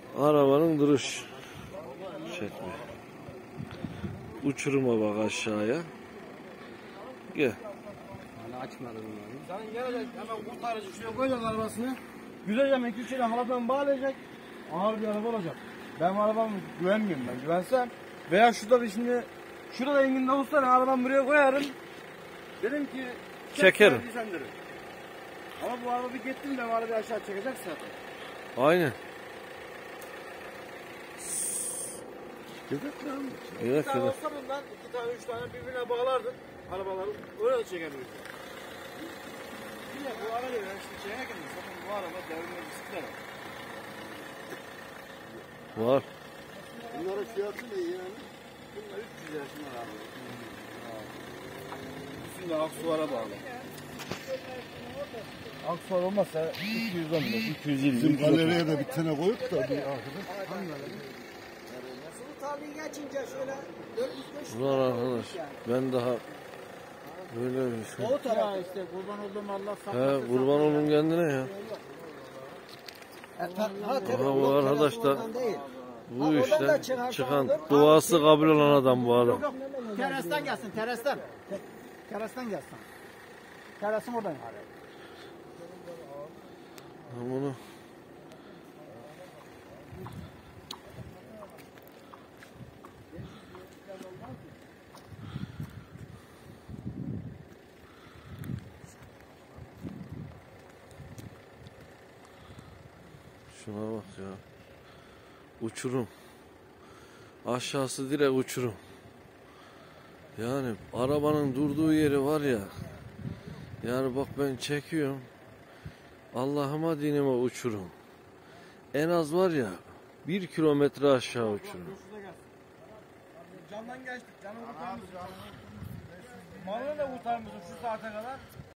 Arabanın duruş şekli. Uçuruma bak aşağıya. Gel. Hala açmadım onu. Sen gelecek hemen kurtarıcı şuraya koyacak arabasını. Güzelce hemen külçeyle haladan bağlayacak. Ağır bir araba olacak. Ben arabama güvenmiyorum ben. Güvensem veya şurada bir şimdi şurada enginde olsa ben arabamı buraya koyarım. Dedim ki Çekerim. Derim. Ama bu araba bir gittim de arabayı aşağı çekecek zaten. Aynen. Göbek lan. Evet, Bir tane evet. olsa bundan 2 tane 3 tane birbirine bağlardın arabaları. Öyle de çekebilirsin. Yine bu araba ben şimdi çekerken zaten bu araba devrinde bisiklet var. Var. Bunların fiyatı ne yani? Bunlar 300 lira şunlar abi. Üstünde aksuara bağlı. Aksuar olmazsa 210 lira, 220 Bizim lira. galeriye de bir tane koyup da bir arkadaş. Tabii geçince şöyle 400-500 Ulan arkadaş ben daha böyle bir şey. o tarafa işte kurban olduğum Allah He saklasın. kurban olun kendine ya. Aha bu arkadaş da bu işte çıkan duası kabul olan adam bu adam. Terastan gelsin, terastan. Terastan gelsin. Terasın oradan. Bunu şuna bak ya. Uçurum. Aşağısı direkt uçurum. Yani arabanın durduğu yeri var ya. Yani bak ben çekiyorum. Allah'ıma dinime uçurum. En az var ya 1 kilometre aşağı uçurum. Candan geçtik, canı kurtarmışız. Malını da kurtarmışız şu saate kadar.